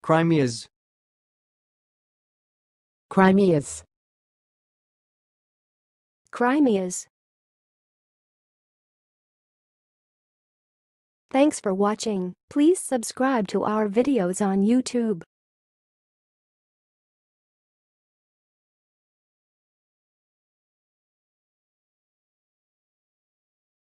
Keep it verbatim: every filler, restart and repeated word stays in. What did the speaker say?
CRIMEA'S. CRIMEA'S. CRIMEA'S. Thanks for watching. Please subscribe to our videos on YouTube.